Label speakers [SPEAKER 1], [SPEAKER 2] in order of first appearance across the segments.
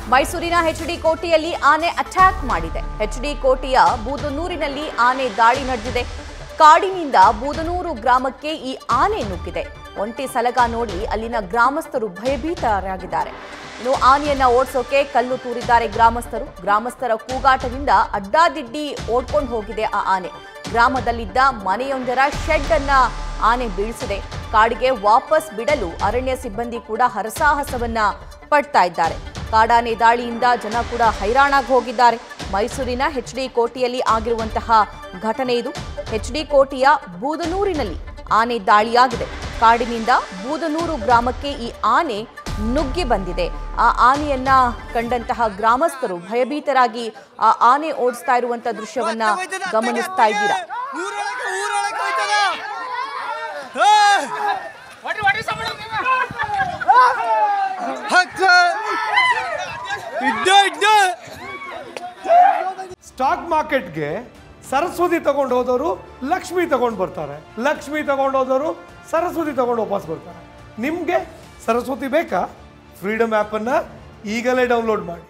[SPEAKER 1] ಮೈಸೂರಿನ ಎಚ್ಡಿ ಕೋಟೆಯಲ್ಲಿ ಆನೆ ಅಟ್ಯಾಕ್ ಮಾಡಿದೆ. ಎಚ್ಡಿ ಕೋಟೆಯ ಬೂದನೂರಿನಲ್ಲಿ ಆನೆ ದಾಳಿ ನಡೆದಿದೆ. ಕಾಡಿನಿಂದ ಬೂದನೂರು ಗ್ರಾಮಕ್ಕೆ ಈ ಆನೆ ನುಗ್ಗಿದೆ. ಒಂಟಿ ಸಲಗ ನೋಡಿ ಅಲ್ಲಿನ ಗ್ರಾಮಸ್ಥರು ಭಯಭೀತರಾಗಿದ್ದಾರೆ. ಇನ್ನು ಆನೆಯನ್ನ ಓಡಿಸೋಕೆ ಕಲ್ಲು ತೂರಿದ್ದಾರೆ ಗ್ರಾಮಸ್ಥರು. ಗ್ರಾಮಸ್ಥರ ಕೂಗಾಟದಿಂದ ಅಡ್ಡಾದಿಡ್ಡಿ ಓಡ್ಕೊಂಡು ಹೋಗಿದೆ ಆ ಆನೆ. ಗ್ರಾಮದಲ್ಲಿದ್ದ ಮನೆಯೊಂದರ ಶೆಡ್ ಅನ್ನ ಆನೆ ಬೀಳಿಸಿದೆ. ಕಾಡಿಗೆ ವಾಪಸ್ ಬಿಡಲು ಅರಣ್ಯ ಸಿಬ್ಬಂದಿ ಕೂಡ ಹರಸಾಹಸವನ್ನ ಪಡ್ತಾ ಇದ್ದಾರೆ. ಕಾಡಾನೆ ದಾಳಿಯಿಂದ ಜನ ಕೂಡ ಹೈರಾಣಾಗಿ ಹೋಗಿದ್ದಾರೆ. ಮೈಸೂರಿನ ಎಚ್ಡಿ ಕೋಟೆಯಲ್ಲಿ ಆಗಿರುವಂತಹ ಘಟನೆ ಇದು. ಎಚ್ಡಿ ಕೋಟೆಯ ಬೂದನೂರಿನಲ್ಲಿ ಆನೆ ದಾಳಿಯಾಗಿದೆ. ಕಾಡಿನಿಂದ ಬೂದನೂರು ಗ್ರಾಮಕ್ಕೆ ಈ ಆನೆ ನುಗ್ಗಿ ಬಂದಿದೆ. ಆ ಆನೆಯನ್ನ ಕಂಡಂತಹ ಗ್ರಾಮಸ್ಥರು ಭಯಭೀತರಾಗಿ ಆ ಆನೆ ಓಡಿಸ್ತಾ ಇರುವಂತಹ ದೃಶ್ಯವನ್ನ ಗಮನಿಸ್ತಾ ಇದ್ದೀರಾ.
[SPEAKER 2] ಸ್ಟಾಕ್ ಮಾರ್ಕೆಟ್ಗೆ ಸರಸ್ವತಿ ತಗೊಂಡು ಹೋದವರು ಲಕ್ಷ್ಮಿ ತಗೊಂಡು ಬರ್ತಾರೆ, ಲಕ್ಷ್ಮಿ ತಗೊಂಡು ಹೋದವರು ಸರಸ್ವತಿ ತಗೊಂಡು ವಾಪಸ್ ಬರ್ತಾರೆ. ನಿಮಗೆ ಸರಸ್ವತಿ ಬೇಕಾ? ಫ್ರೀಡಮ್ ಆ್ಯಪನ್ನು ಈಗಲೇ ಡೌನ್ಲೋಡ್ ಮಾಡಿ.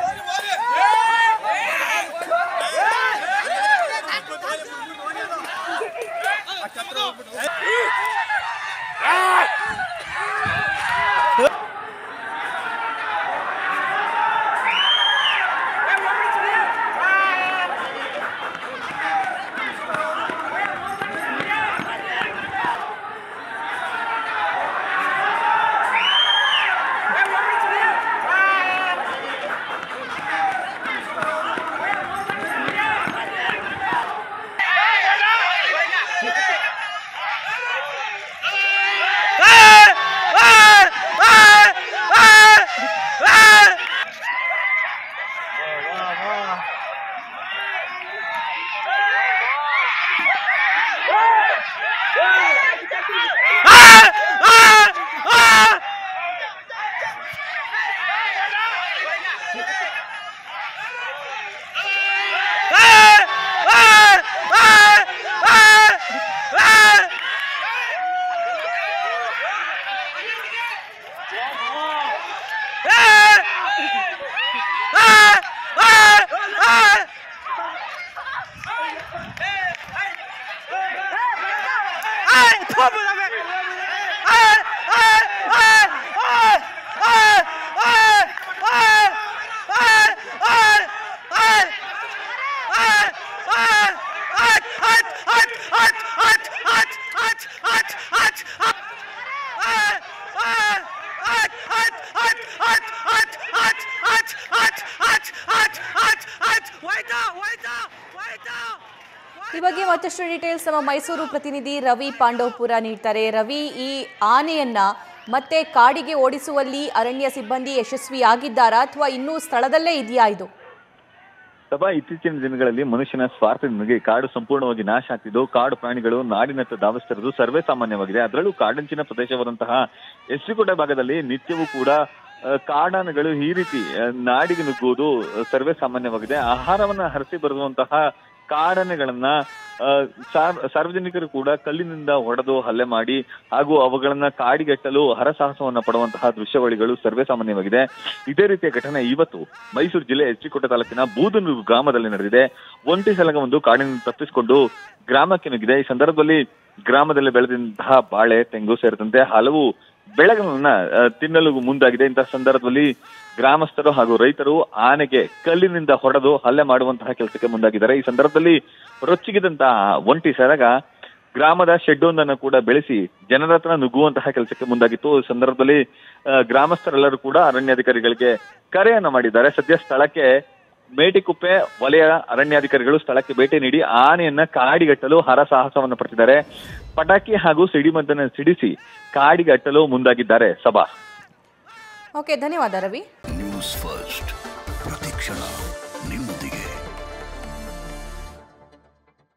[SPEAKER 1] ಈ ಬಗ್ಗೆ ಮತ್ತಷ್ಟು ಡೀಟೇಲ್ಸ್ ನಮ್ಮ ಮೈಸೂರು ಪ್ರತಿನಿಧಿ ರವಿ ಪಾಂಡವಪುರ ನೀಡ್ತಾರೆ. ರವಿ, ಈ ಆನೆಯನ್ನ ಮತ್ತೆ ಕಾಡಿಗೆ ಓಡಿಸುವಲ್ಲಿ ಅರಣ್ಯ ಸಿಬ್ಬಂದಿ ಯಶಸ್ವಿಯಾಗಿದ್ದಾರಾ ಅಥವಾ ಇನ್ನೂ ಸ್ಥಳದಲ್ಲೇ ಇದೆಯಾ ಇದು?
[SPEAKER 3] ಸಭಾ ಇತ್ತೀಚಿನ ದಿನಗಳಲ್ಲಿ ಮನುಷ್ಯನ ಸ್ವಾರ್ಥದಿಂದಾಗಿ ಕಾಡು ಸಂಪೂರ್ಣವಾಗಿ ನಾಶ ಆಗ್ತಿದ್ದು, ಕಾಡು ಪ್ರಾಣಿಗಳು ನಾಡಿನತ್ತ ಧಾವಿಸ್ತಿರೋದು ಸರ್ವೇ ಸಾಮಾನ್ಯವಾಗಿದೆ. ಅದರಲ್ಲೂ ಕಾಡಂಚಿನ ಪ್ರದೇಶವಾದಂತಹ ಎಸ್ಟಿಕೋಟೆ ಭಾಗದಲ್ಲಿ ನಿತ್ಯವೂ ಕೂಡ ಕಾಡಾನೆಗಳು ಈ ರೀತಿ ನಾಡಿಗೆ ನುಗ್ಗುವುದು ಸರ್ವೇ ಸಾಮಾನ್ಯವಾಗಿದೆ. ಆಹಾರವನ್ನ ಹರಿಸಿ ಬರುವಂತಹ ಕಾಡಾನೆಗಳನ್ನ ಸಾರ್ವಜನಿಕರು ಕೂಡ ಕಲ್ಲಿನಿಂದ ಹೊಡೆದು ಹಲ್ಲೆ ಮಾಡಿ ಹಾಗೂ ಅವುಗಳನ್ನ ಕಾಡಿಗೆಟ್ಟಲು ಹರಸಾಹಸವನ್ನ ಪಡುವಂತಹ ದೃಶ್ಯಾವಳಿಗಳು ಸರ್ವೇ ಸಾಮಾನ್ಯವಾಗಿದೆ. ಇದೇ ರೀತಿಯ ಘಟನೆ ಇವತ್ತು ಮೈಸೂರು ಜಿಲ್ಲೆ ಎಚ್ಡಿಕೋಟೆ ತಾಲೂಕಿನ ಬೂದನೂರು ಗ್ರಾಮದಲ್ಲಿ ನಡೆದಿದೆ. ಒಂಟಿ ಸಲಗವೊಂದು ಕಾಡಿನಿಂದ ತಪ್ಪಿಸಿಕೊಂಡು ಗ್ರಾಮಕ್ಕೆ ನುಗ್ಗಿದೆ. ಈ ಸಂದರ್ಭದಲ್ಲಿ ಗ್ರಾಮದಲ್ಲಿ ಬೆಳೆದಂತಹ ಬಾಳೆ, ತೆಂಗು ಸೇರಿದಂತೆ ಹಲವು ಬೆಳೆಗಳನ್ನ ತಿನ್ನಲು ಮುಂದಾಗಿದೆ. ಇಂತಹ ಸಂದರ್ಭದಲ್ಲಿ ಗ್ರಾಮಸ್ಥರು ಹಾಗೂ ರೈತರು ಆನೆಗೆ ಕಲ್ಲಿನಿಂದ ಹೊಡೆದು ಹಲ್ಲೆ ಮಾಡುವಂತಹ ಕೆಲಸಕ್ಕೆ ಮುಂದಾಗಿದ್ದಾರೆ. ಈ ಸಂದರ್ಭದಲ್ಲಿ ರೊಚ್ಚಿಗಿದಂತಹ ಒಂಟಿ ಸಲಗ ಗ್ರಾಮದ ಶೆಡ್ ಒಂದನ್ನು ಕೂಡ ಬೆಳೆಸಿ ಜನರ ಹತ್ರ ನುಗ್ಗುವಂತಹ ಕೆಲಸಕ್ಕೆ ಮುಂದಾಗಿತ್ತು. ಈ ಸಂದರ್ಭದಲ್ಲಿ ಗ್ರಾಮಸ್ಥರೆಲ್ಲರೂ ಕೂಡ ಅರಣ್ಯಾಧಿಕಾರಿಗಳಿಗೆ ಕರೆಯನ್ನ ಮಾಡಿದ್ದಾರೆ. ಸದ್ಯ ಸ್ಥಳಕ್ಕೆ ಮೇಟಿಕುಪ್ಪೆ ವಲಯ ಅರಣ್ಯಾಧಿಕಾರಿಗಳು ಸ್ಥಳಕ್ಕೆ ಭೇಟಿ ನೀಡಿ ಆನೆಯನ್ನ ಕಾಡಿಗಟ್ಟಲು ಹರಸಾಹಸವನ್ನು ಪಡಿಸಿದ್ದಾರೆ. ಪಟಾಕಿ ಹಾಗೂ ಸಿಡಿಮದ್ದನ್ನು ಸಿಡಿಸಿ ಕಾಡಿಗಟ್ಟಲು ಮುಂದಾಗಿದ್ದಾರೆ. ಸಭಾ.
[SPEAKER 1] ಓಕೆ, ಧನ್ಯವಾದ ರವಿ.
[SPEAKER 4] ನ್ಯೂಸ್ ಫಸ್ಟ್ ಪ್ರತಿಕ್ಷಣ.